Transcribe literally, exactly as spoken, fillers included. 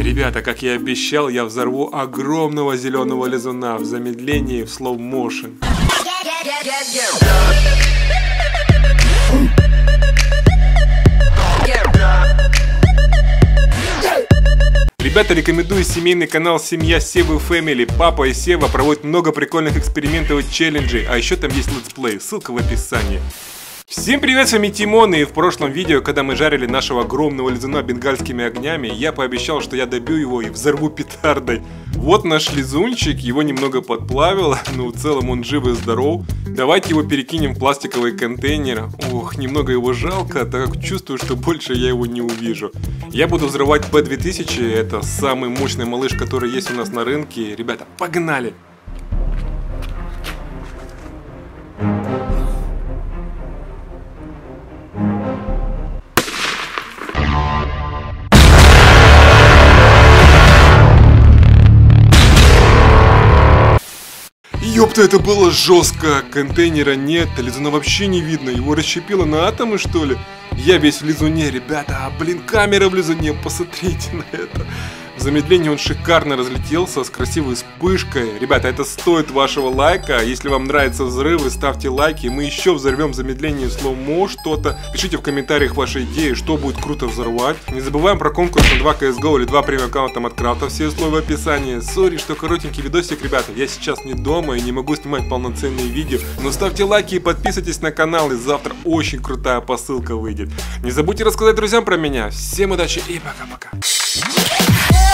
Ребята, как я и обещал, я взорву огромного зеленого лизуна в замедлении в slow motion. Ребята, рекомендую семейный канал «Семья Севы Family». Папа и Сева проводят много прикольных экспериментов и челленджей, а еще там есть летсплей, ссылка в описании. Всем привет, с вами Тимон, и в прошлом видео, когда мы жарили нашего огромного лизуна бенгальскими огнями, я пообещал, что я добью его и взорву петардой. Вот наш лизунчик, его немного подплавило, но в целом он жив и здоров. Давайте его перекинем в пластиковый контейнер. Ох, немного его жалко, так как чувствую, что больше я его не увижу. Я буду взрывать пэ две тысячи, это самый мощный малыш, который есть у нас на рынке. Ребята, погнали! Ёпта, это было жестко. Контейнера нет, лизуна вообще не видно. Его расщепило на атомы, что ли? Я весь в лизуне, ребята. А, блин, камера в лизуне, посмотрите на это. В замедлении он шикарно разлетелся с красивой вспышкой. Ребята, это стоит вашего лайка. Если вам нравятся взрывы, ставьте лайки. Мы еще взорвем в замедлении слоумо что-то. Пишите в комментариях ваши идеи, что будет круто взорвать. Не забываем про конкурс на два си эс го или два премиум аккаунта Маткрафта. Все условия в описании. Сори, что коротенький видосик, ребята. Я сейчас не дома и не могу снимать полноценные видео. Но ставьте лайки и подписывайтесь на канал. И завтра очень крутая посылка выйдет. Не забудьте рассказать друзьям про меня. Всем удачи и пока-пока.